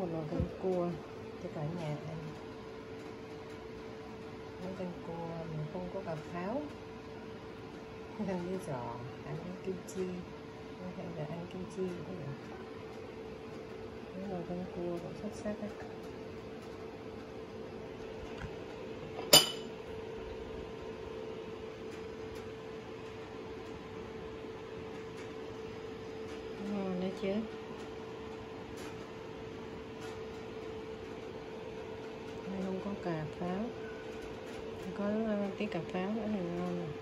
một nồi canh cua cho cả nhà ăn. Nấu canh cua mình không có cà pháo, không ăn với giò, ăn với kim chi, hay là ăn kim chi cũng được. Cái nồi canh cua cũng xuất sắc đấy. Ngon đấy chứ. Đây không có cà pháo, có tí cà pháo nữa thì ngon rồi.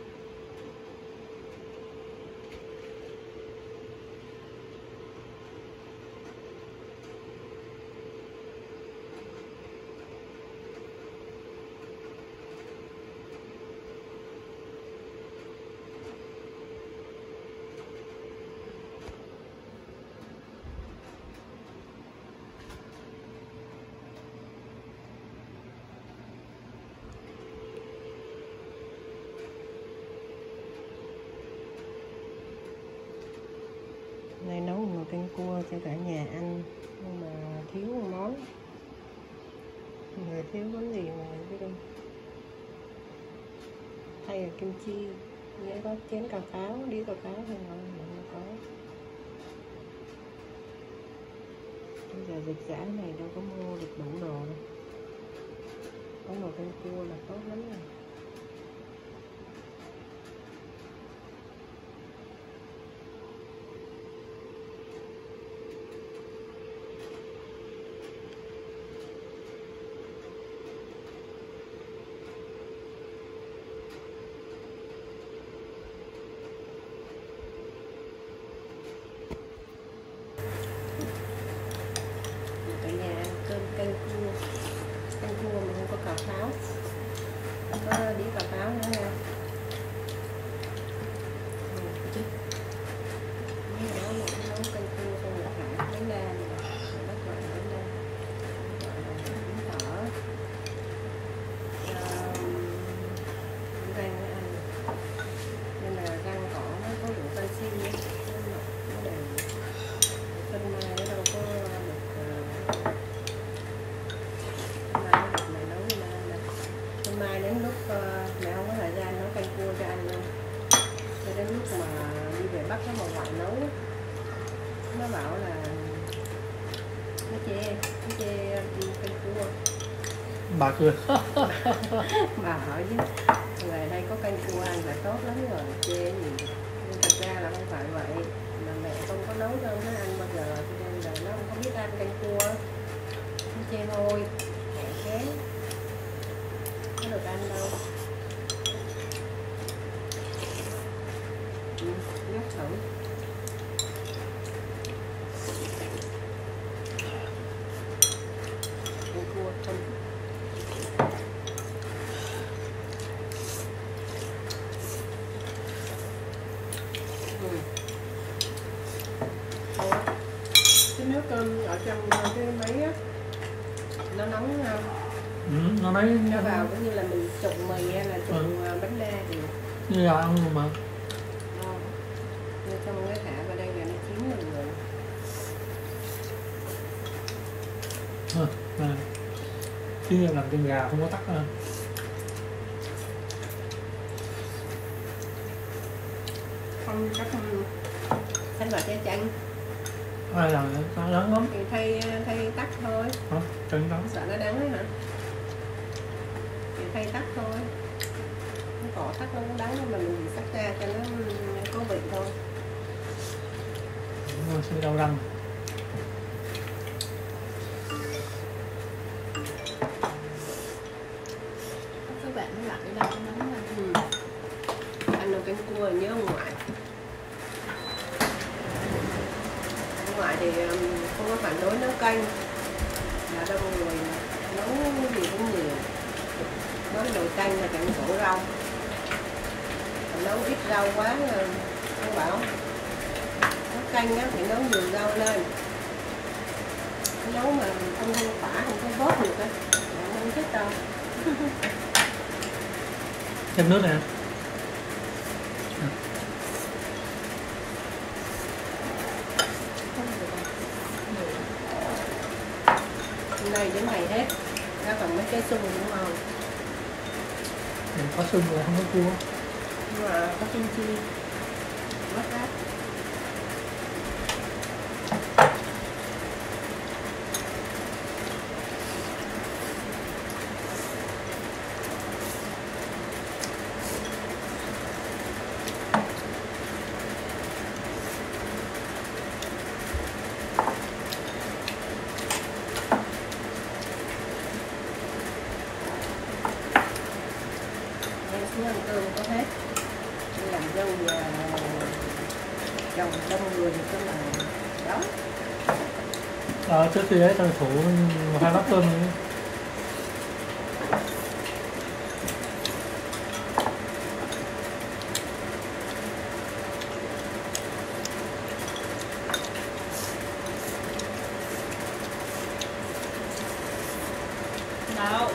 Đây nấu một nồi canh cua cho cả nhà ăn, nhưng mà thiếu một món. Người thiếu món gì mà biết không? Hay là kim chi, nếu có chén cà pháo, đĩa cà pháo thì ngon mà không có. Bây giờ dịch dã này đâu có mua được đủ đồ đâu. Có nồi canh cua là tốt lắm rồi. Cả nhà ăn cơm canh cua mà không có cà pháo, không có đĩa cà pháo nữa nha. Đó là nấu canh cua xong rồi thả bánh đa này, bắt gọi là bánh đa, gọi là bún thỏ, rang nó ăn, nên là rang cỏ nó có đủ canxi ấy, nó đều phân mai nó đâu có được. Mẹ nấu hôm mai đến lúc mẹ không có thời gian nấu canh cua cho ăn đâu, cho đến lúc mà đi về Bắc nó bà ngoại nấu, nó bảo là nó chê canh cua. Bà cười. Bà hỏi chứ về đây có canh cua ăn là tốt lắm rồi, chê gì. Nhưng thật ra là không phải vậy, mà mẹ không có nấu cho nó ăn bao giờ, cho nên là nó không có biết ăn canh cua, nó chê thôi, mẹ chén có được ăn đâu. Nhắc thử. Canh cua không. Cái nước ở trong cái máy á, nó nóng, Nó nói nó vào cũng như là mình trụng mì hay là trụng bánh đa thì như là ăn luôn mà. Nhưng xong cái thả vào đây là nó chín rồi. Chứ làm chân gà không có tắc nữa. Không chắc thanh vào trái chanh. Ai làm nó lớn lắm. Thì thay tắc thôi. Hả? Trứng đó. Sợ nó đắng đấy hả? Thì thay tắc thôi. Cái cỏ tắc nó cũng đắng nhưng mà mình sắc ra cho nó có vị thôi. Đúng rồi, sẽ đau răng. Các bạn mới lặn ở đâu nóng ra. Ăn nồi canh cua nhớ ông ngoại. Ông ngoại thì không có phản đối nấu canh, là đông người nấu gì cũng nhiều. Nấu nồi canh là cạnh sổ rau, còn nấu ít rau quá ông bảo nấu canh á phải nấu nhiều rau lên, nấu mà không phả không có vớt được á, không thích đâu. Thêm nước nè. nay đến ngày hết. Nó còn mấy cái sung cũng ngon. Mình có xương rồi không có cua. Nhưng mà có kim chi mất hết. Xuống ăn cơm có hết. Đi làm dâu và chồng đông người thì có là đó. Trước khi ấy thằng thủ 2 bát cơm nữa. Đâu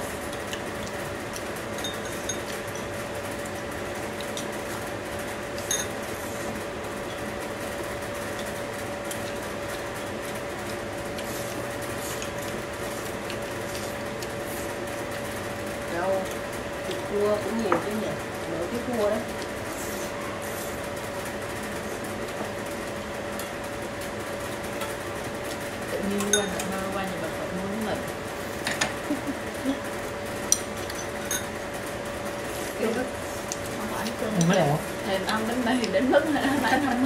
Đâu thịt cua cũng nhiều chứ nhỉ, nửa cái cua đó. tự nhiên qua nhà bà Phật muốn mình Kêu đó. không phải cơm Không mấy ổ. thèm ăn bánh mì đến mức phải năm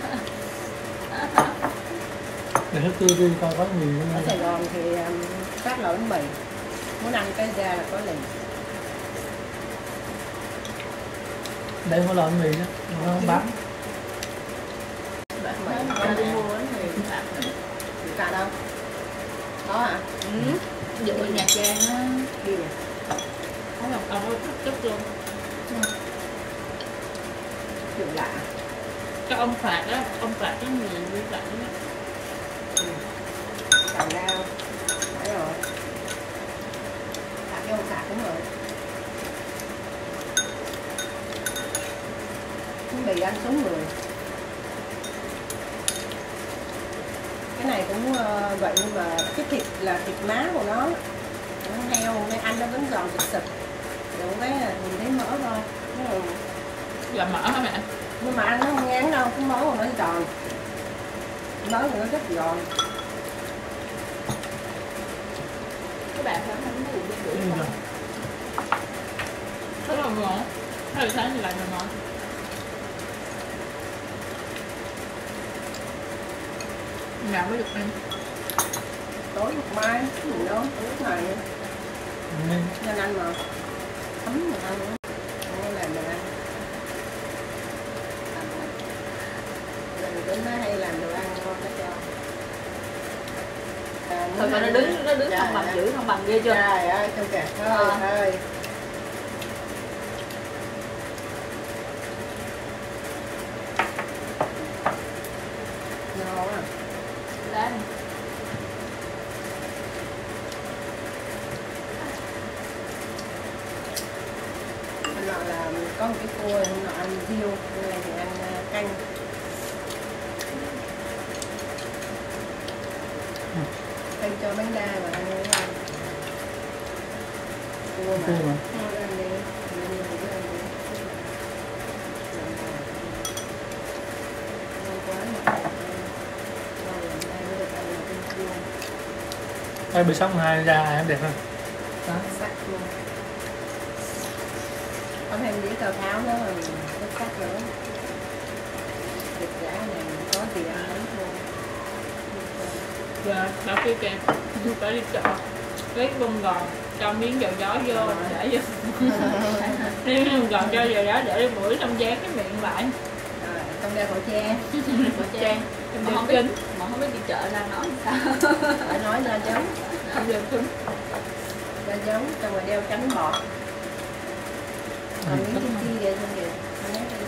Để thức tươi đi coi có gì Ở Sài Gòn thì phát là bánh mì, muốn ăn cái ra là có liền. đây có lợn mì đó, nó bán. bạn nói đi mua bánh mì cũng ăn mình Thì cả đâu? Có hả? dụ Nha Trang á Đi nè. có một ông ấy chút luôn Kiểu lạ. cái ông phạt đó có nhiều như vậy đó. Cào rau. Phải rồi. Cái ông sạc cũng rồi. Bánh mì ăn sống người. Cái này cũng vậy nhưng mà cái thịt là thịt má của nó heo nên ăn nó vẫn giòn sực sực. Rồi cái là nhìn thấy mỡ thôi. Là mỡ hả mẹ? Nhưng mà ăn nó không ngán đâu, cái mỡ của nó giòn. Mỡ của nó rất giòn. Các bạn phải không có buồn Ừ, bữa rồi. rất là ngon. Hay là sáng thì lại là ngon. Nào mới được ăn. Tối một mai mình đó lúc này Nên nên ăn mà thấm mình ăn nữa. Không làm mình ăn. Mình tính nó hay làm đồ ăn ngon hết cho. Thôi mà nó đứng không bằng giữ không bằng ghê chưa? Trời ơi, trong kẹt thôi. Ngon à. Đấy. Hôm nọ là có một cái cua, hôm nọ ăn riêu, hôm nay thì ăn canh. Canh cho bánh đa và ăn với ăn. Cua mà. cua mà. Thôi ăn đi, ăn đi, ăn đi. Ngon quá mà. Ngon lắm, đây mới được ăn là canh cua. Đây bữa sống 2 ra em đẹp hơn. Đó. Sắc luôn. Có thêm đĩa cào tháo nữa rồi rất sắc nữa. Thịt gà này có gì ăn lấy luôn. Giờ bảo kia kìa, phải đi chợ lấy bông gòn cho miếng dầu gió vô để vô miếng bông gòn cho dầu gió để mũi xong dán cái miệng lại Rồi, không đeo khẩu trang. khẩu trang Mà không biết, mà không biết đi chợ ra nói sao. Phải nói ra giống, không được cứng. ra giống, xong rồi đeo tránh bọt. Còn miếng kim chi để xong kìa. Nó